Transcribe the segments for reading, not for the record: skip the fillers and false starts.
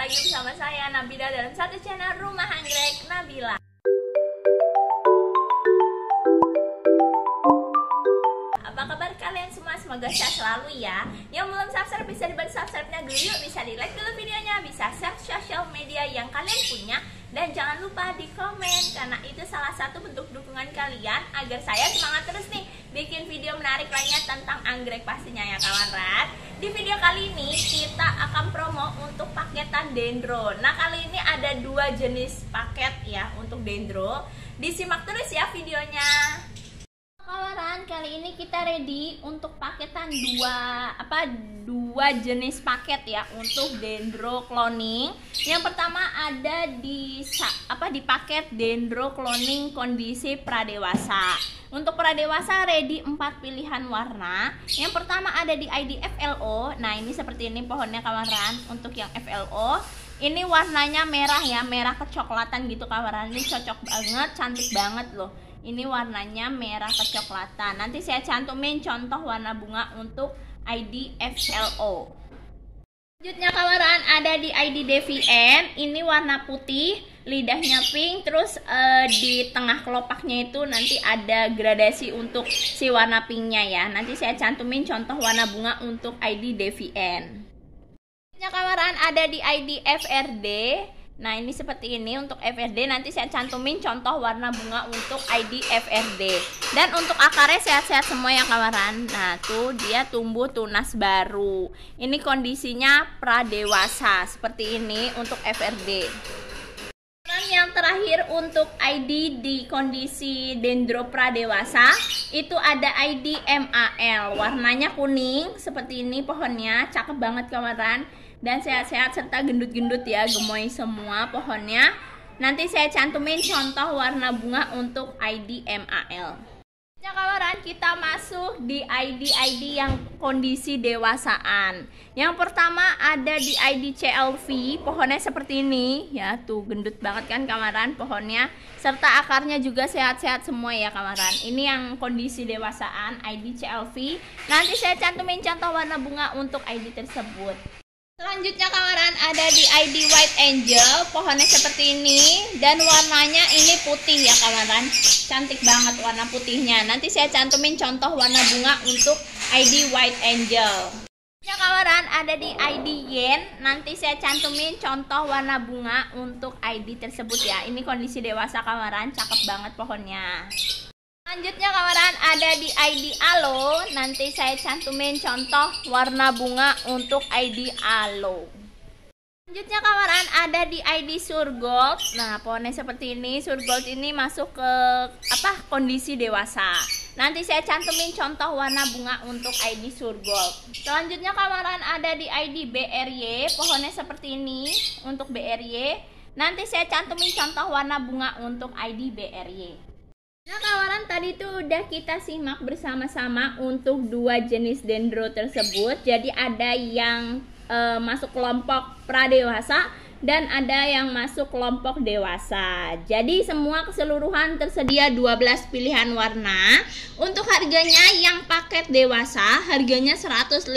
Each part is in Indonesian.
lagi bersama saya Nabila dalam satu channel Rumah Anggrek Nabila. Apa kabar kalian semua? Semoga sehat selalu ya. Yang belum subscribe bisa dibantu subscribe-nya dulu yuk. Bisa di like dulu videonya, bisa share sosial media yang kalian punya. Dan jangan lupa di komen, karena itu salah satu bentuk dukungan kalian agar saya semangat terus nih bikin video menarik lainnya tentang anggrek pastinya ya kawan. Di video kali ini kita akan promo untuk paketan dendro. Nah, kali ini ada dua jenis paket ya untuk dendro. Disimak terus ya videonya. Kawan, kali ini kita ready untuk paketan dua jenis paket ya untuk dendro cloning. Yang pertama ada di paket dendro cloning kondisi pradewasa. Untuk pradewasa ready 4 pilihan warna. Yang pertama ada di ID FLO. Nah, ini seperti ini pohonnya kawan. Untuk yang FLO ini warnanya merah ya, merah kecoklatan gitu kawan. Ini cocok banget, cantik banget loh. Ini warnanya merah kecoklatan. Nanti saya cantumin contoh warna bunga untuk ID FLO. Selanjutnya kawan ada di ID DVN. Ini warna putih, lidahnya pink. Terus di tengah kelopaknya itu nanti ada gradasi untuk si warna pinknya ya. Nanti saya cantumin contoh warna bunga untuk ID DVN. Selanjutnya kawan ada di ID FRD. Nah, ini seperti ini untuk FRD. Nanti saya cantumin contoh warna bunga untuk ID FRD. Dan untuk akarnya sehat-sehat semua ya kawan. Nah, tuh dia tumbuh tunas baru. Ini kondisinya pradewasa seperti ini untuk FRD. Yang terakhir untuk ID di kondisi dendro pradewasa itu ada ID MAL. Warnanya kuning seperti ini pohonnya, cakep banget kawan. Dan sehat-sehat serta gendut-gendut ya, gemoy semua pohonnya. Nanti saya cantumin contoh warna bunga untuk ID MAL. Ya kawan, kita masuk di ID yang kondisi dewasaan. Yang pertama ada di ID CLV, pohonnya seperti ini ya, tuh gendut banget kan kawan pohonnya, serta akarnya juga sehat-sehat semua ya kawan. Ini yang kondisi dewasaan ID CLV. Nanti saya cantumin contoh warna bunga untuk ID tersebut. Selanjutnya kawan ada di ID White Angel, pohonnya seperti ini dan warnanya ini putih ya kawan. Cantik banget warna putihnya. Nanti saya cantumin contoh warna bunga untuk ID White Angel. Ya kawan ada di ID Yen. Nanti saya cantumin contoh warna bunga untuk ID tersebut ya. Ini kondisi dewasa kawan, cakep banget pohonnya. Selanjutnya kawan ada di ID Alo. Nanti saya cantumin contoh warna bunga untuk ID Alo. Selanjutnya kawan ada di ID Surgold. Nah, pohonnya seperti ini. Surgold ini masuk ke kondisi dewasa. Nanti saya cantumin contoh warna bunga untuk ID Surgold. Selanjutnya kawan ada di ID BRY. Pohonnya seperti ini untuk BRY. Nanti saya cantumin contoh warna bunga untuk ID BRY. Nah kawan, tadi tuh udah kita simak bersama-sama untuk dua jenis dendro tersebut. Jadi ada yang masuk kelompok pradewasa dan ada yang masuk kelompok dewasa. Jadi semua keseluruhan tersedia 12 pilihan warna. Untuk harganya yang paket dewasa harganya 150.000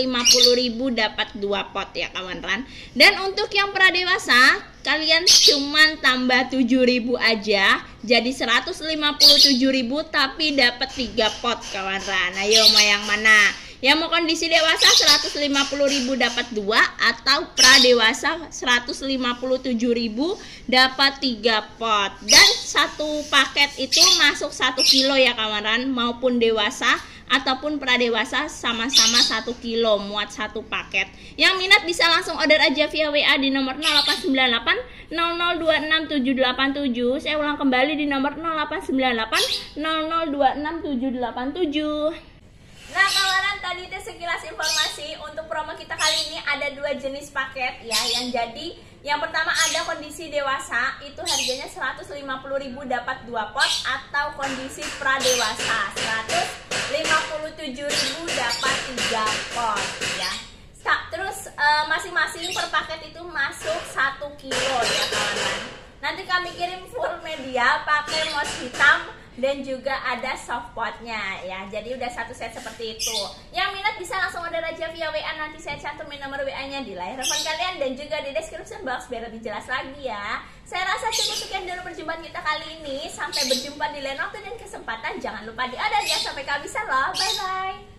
dapat 2 pot ya kawan. Dan untuk yang pradewasa kalian cuman tambah 7.000 aja, jadi 157.000 tapi dapat 3 pot kawan. Ayo mau yang mana? Yang mau kondisi dewasa 150.000 dapat 2, atau pradewasa 157.000 dapat 3 pot. Dan satu paket itu masuk 1 kilo ya kawan, maupun dewasa ataupun pradewasa sama-sama 1 kilo muat satu paket. Yang minat bisa langsung order aja via WA di nomor 0898 00267787. Saya ulang kembali di nomor 0898 00267787. Nah kawan, tadi itu sekilas informasi untuk promo kita kali ini. Ada dua jenis paket ya, yang pertama ada kondisi dewasa, itu harganya 150.000 dapat 2 pot, atau kondisi pradewasa 157.000 dapat 3 pot ya. Terus masing-masing per paket itu masuk 1 kilo ya kawan. Nanti kami kirim full media pakai mouse hitam, dan juga ada softpotnya ya. Jadi udah satu set seperti itu. Yang minat bisa langsung order aja via WA, nanti saya cantumin nomor WA-nya di layar telepon kalian dan juga di description box biar lebih jelas lagi ya. Saya rasa cukup sekian dulu perjumpaan kita kali ini. Sampai berjumpa di lain waktu dan kesempatan. Jangan lupa di order ya sampai kehabisan loh. Bye bye.